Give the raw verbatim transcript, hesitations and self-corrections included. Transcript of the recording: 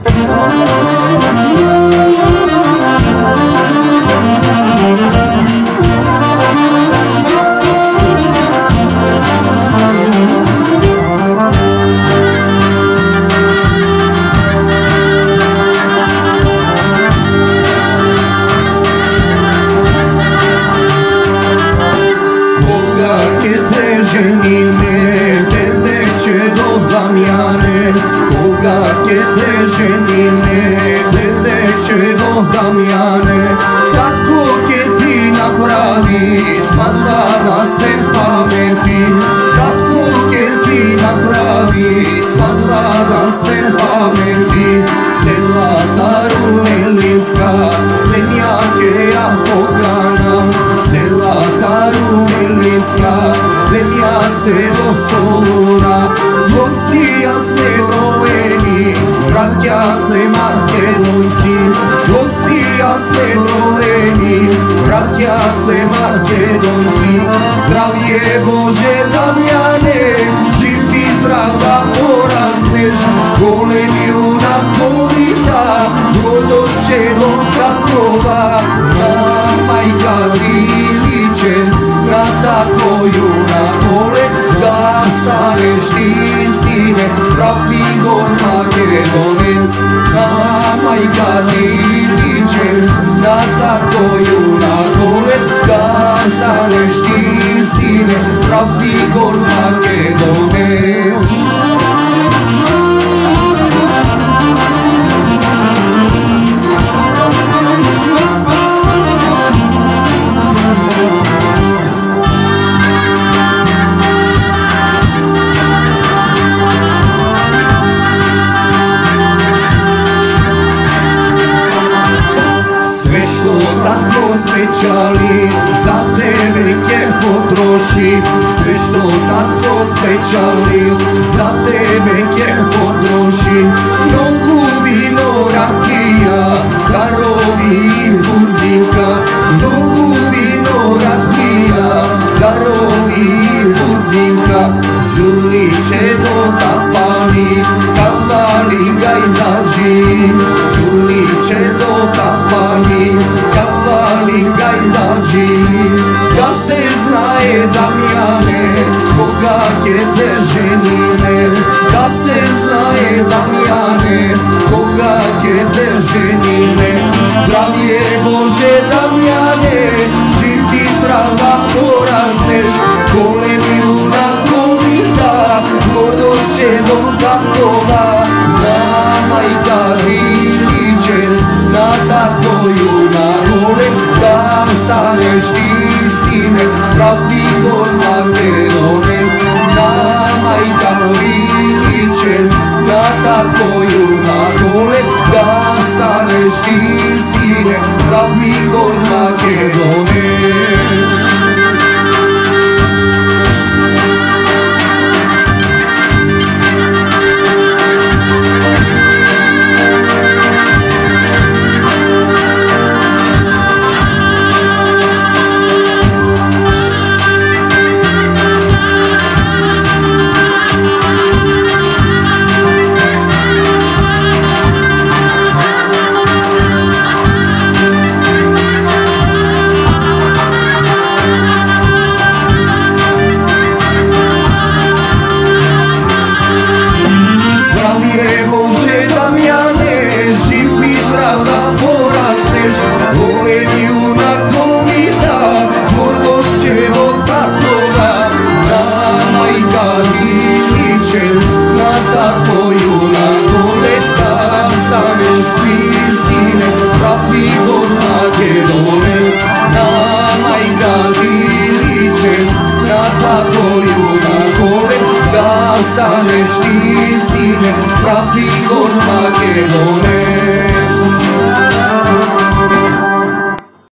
Damjane, tako ke ti napravi, smatla da se pameti. Tako ke ti napravi, smatla da se pameti. Sela taru milinska, zemljake ja pokanam. Sela taru milinska, zemlja se do solura. Gosti jasne doveni, braća se Makedonci. Gosti jasne doveni, braća se Makedonci. Zdravlje Bože Damjane, živ i zdrav da porazneš. Golem junakovita, gordost čedom takova. Na majka ti liče, na tako junakole. Da staneš ti sine, pravi gol Makedonec. Na majka ti liče, na tako junakole. Da staneš ti sine, pravi gol Makedonec. Spećali, za tebe ke potroši. Sve što tako spećali, za tebe ke potroši. Mnogo vino, rakija, darovi i muzinka. Mnogo vino, rakija, darovi i muzinka. Zurliče do tapani, kavali gajdađi. Zurliče do tapani, kavali gajdađi. Da se znaje Damjane, koga ke te ženine. Da se znaje Damjane, koga ke te ženine. Zdravlje Bože Damjane, živ i zdrav da porazneš. Golem junakovita, gordost čedom takova. Na majka ti liče, na tako junakole. Da staneš ti sine, pravi gol Makedonec. Na majka ti liče, na tako junakole. Da staneš ti sine, pravi gol Makedonec. Staneš ti sine, pravi gol Makedonec.